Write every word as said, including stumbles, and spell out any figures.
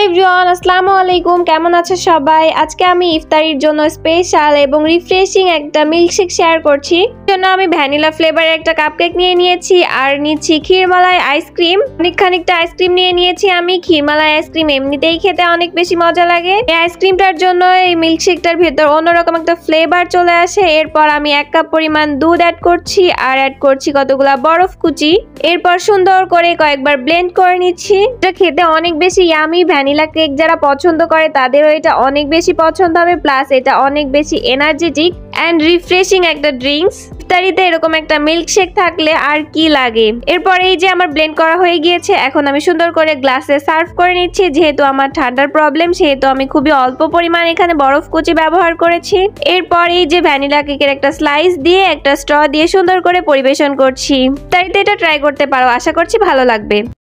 Everyone, আসসালামু আলাইকুম। কেমন আছো সবাই? আজকে আমি ইফতারির জন্য স্পেশাল এবং রিফ্রেশিং একটা মিল্কশেক শেয়ার করছি। এর জন্য আমি ভ্যানিলা ফ্লেভারের একটা কাপকেক নিয়ে নিয়েছি আর নিচ্ছি ক্ষীরমালাই আইসক্রিম। অনেক খানিকটা আইসক্রিম নিয়ে নিয়েছি আমি। ক্ষীরমালাই আইসক্রিম এমনিতেই খেতে অনেক বেশি মজা লাগে। এই আইসক্রিমটার জন্য এই মিল্কশেকটার ভেতর অন্যরকম একটা ফ্লেভার চলে আসে। এরপর আমি এক কাপ পরিমাণ দুধ অ্যাড করছি আর অ্যাড করছি কতগুলা বরফ কুচি। এরপর সুন্দর করে কয়েকবার ব্লেন্ড করে নিচ্ছি। এটা খেতে অনেক বেশি ইয়ামি। ভ্যানিলা কেক যারা পছন্দ করে তাদেরও এটা অনেক বেশি পছন্দ হবে। প্লাস এটা অনেক বেশি এনার্জেটিক এন্ড রিফ্রেশিং একটা ড্রিঙ্কস। ইফতারিতে এরকম একটা মিল্কশেক থাকলে আর কি লাগে। এরপর এই যে আমার ব্লেন্ড করা হয়ে গিয়েছে, এখন আমি সুন্দর করে গ্লাসে সার্ভ করে নিচ্ছি। যেহেতু আমার ঠান্ডার প্রবলেম সেহেতু আমি খুবই অল্প পরিমাণ এখানে বরফ কুচি ব্যবহার করেছি। এরপর এই যে ভ্যানিলা কেকের একটা স্লাইস দিয়ে একটা স্ট্র দিয়ে সুন্দর করে পরিবেশন করছি। ইফতারিতে এটা ট্রাই করতে পারো, আশা করছি ভালো লাগবে।